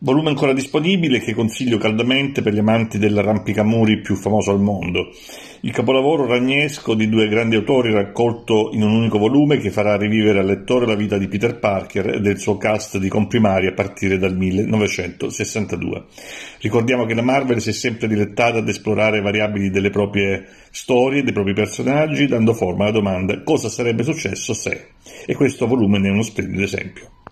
Volume ancora disponibile che consiglio caldamente per gli amanti dell'arrampicamuri più famoso al mondo. Il capolavoro ragnesco di due grandi autori raccolto in un unico volume che farà rivivere al lettore la vita di Peter Parker e del suo cast di comprimari a partire dal 1962. Ricordiamo che la Marvel si è sempre dilettata ad esplorare variabili delle proprie storie, dei propri personaggi, dando forma alla domanda cosa sarebbe successo se. E questo volume ne è uno splendido esempio.